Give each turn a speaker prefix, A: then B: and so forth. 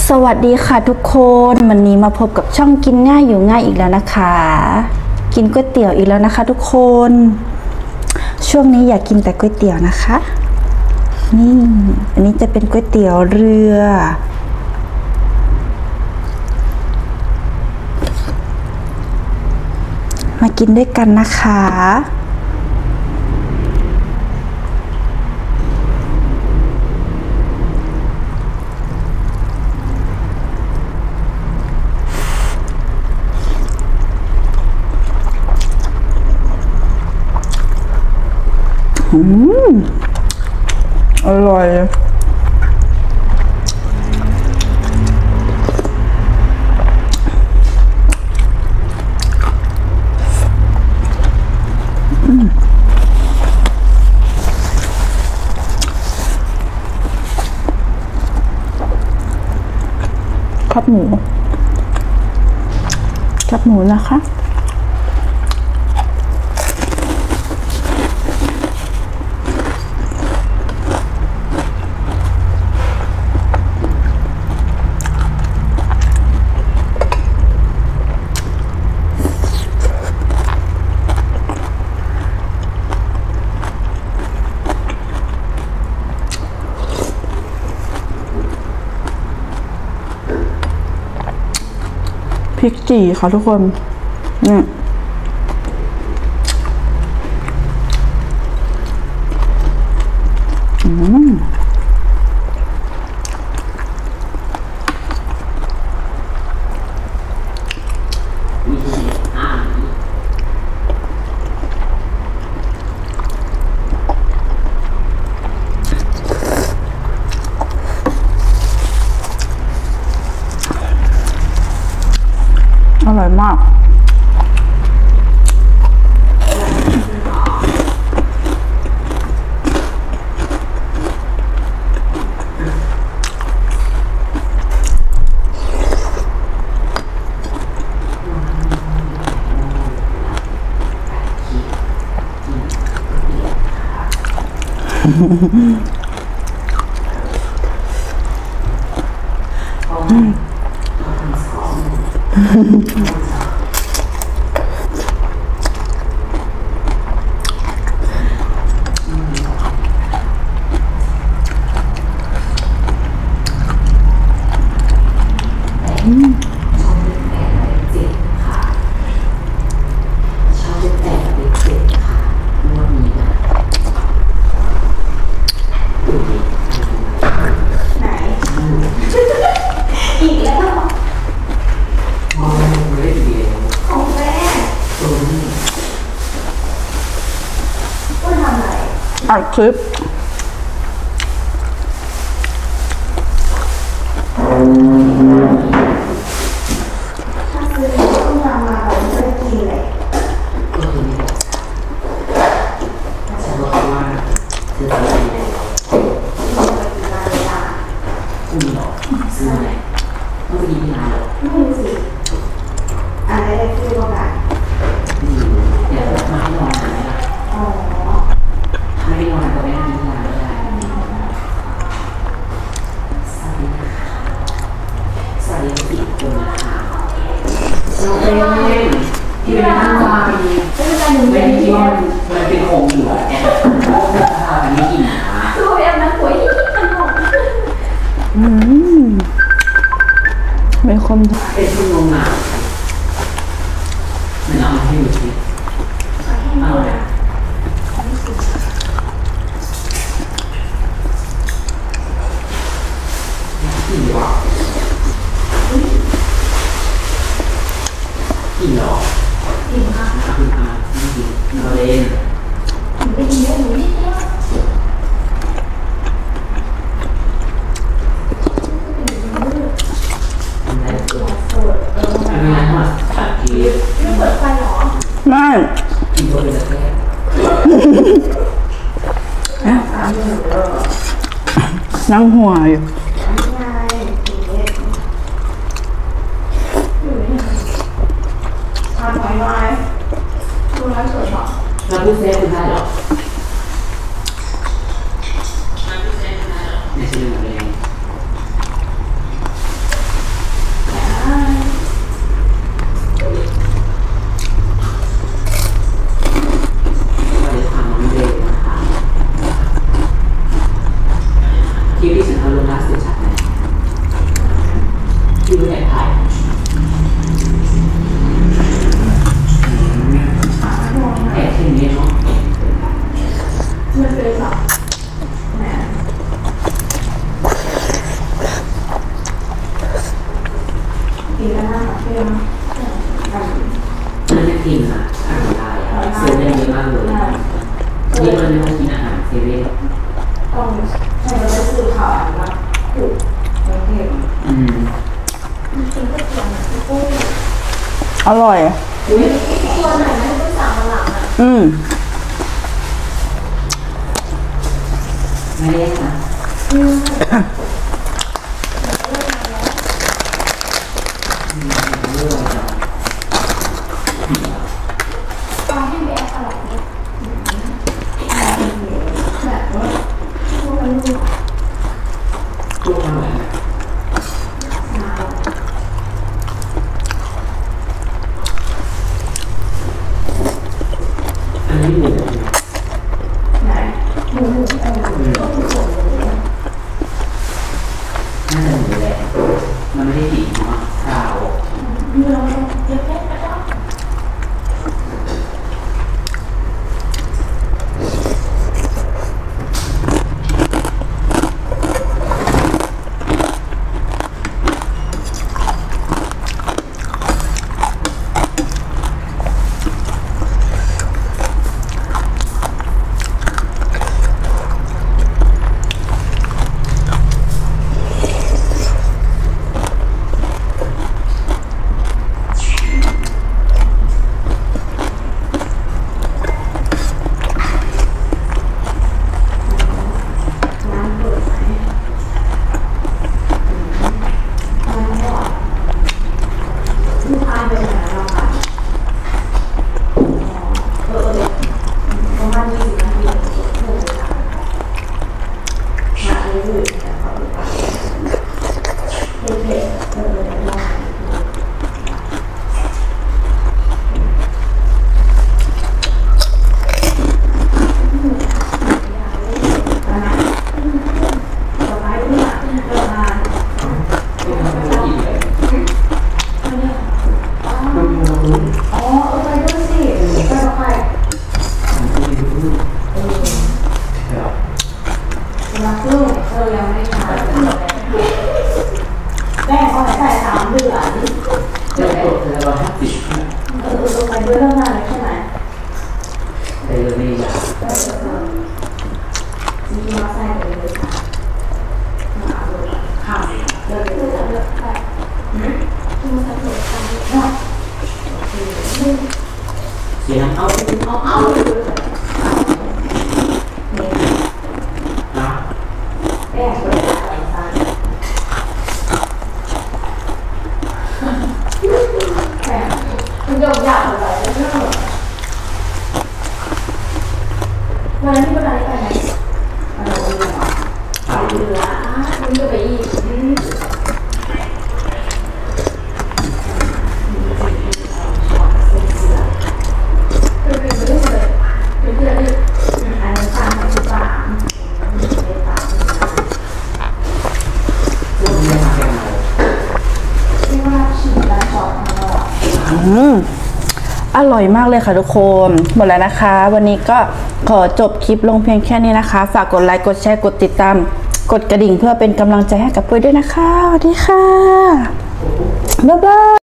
A: สวัสดีค่ะทุกคนวันนี้มาพบกับช่องกินง่ายอยู่ง่ายอีกแล้วนะคะกินก๋วยเตี๋ยวอีกแล้วนะคะทุกคนช่วงนี้อยากกินแต่ก๋วยเตี๋ยวนะคะนี่อันนี้จะเป็นก๋วยเตี๋ยวเรือมากินด้วยกันนะคะอร่อยครับหมูนะคะพริกจี่ค่ะทุกคนเนี่ยอร่อยมากอัดคลิปถ้าซื้อต้มยำมาเราจะได้กินเลยฉันบอกว่าซื้ออะไรเนี่ยคุณหรอซื้ออะไรต้องไปกินที่ร้านหรอไม่รู้สิอะไรได้ซื้อบ้างอ่ะเดี๋ยวมาให้ลองกันนะอ๋อไม่ได้นอนก็ไม่ได้กินร้านก็ได้สวัสดีนะคะสวัสดีทุกคนนะคะน้องเล่นที่เป็นท่านวางเป็นที่ว่ามันเป็นโครงเหลือแอบอันนี้กินนะคะตัวแอบนะป่วยขนมไม่คมเป็นชั่วโมงหนามันเอามาให้ดูสิเอาเลยกี่วะกี่หรอกี่ค่ะคุณอาไม่กี่เราเล่นเป็นเยอะหนูนิดเดียวไม่กินตัวเป็นแค่นั่งหัวอยู่เราพูดเซฟคุณได้หรอไม่ใช่เรื่องอะไรมันไม่กินอ่ะอาหารไทยเซเว่นเยอะมากเลยนี่มันไม่ต้องกินอาหารเซเว่น
B: ต้องใช้เราไปซื้อข่าวนะถูกไม่เห็น
C: อร่อย
B: ตัวไหนไม่ต้องสั่งมาหลังอ่ะ
A: ไม่ได้ค่ะมันไม่ได้ติดเนาะข่าว
B: แม่เขาใส่3 เดือน
A: เริ่มต้นแล้ว150
B: ไปด้วยเรื่องงานเลยใช่ไหม
A: ไปเลยไม่ยาก
B: จริงๆเราใส่เลยค่ะเลิกค่ะ
A: เสียงเอานะ
B: แม่ก็เลยใส่มันยกยากอะไรเนี่ยวันนั้นที่ประกันไปไหนไปเรือมันจะไปอีก
C: อร่อยมากเลยค่ะทุกคนหมดแล้วนะคะวันนี้ก็ขอจบคลิปลงเพียงแค่นี้นะคะฝากกดไลค์กดแชร์กดติดตามกดกระดิ่งเพื่อเป็นกำลังใจให้กับปุ้ยด้วยนะคะสวัสดีค่ะบ๊ายบาย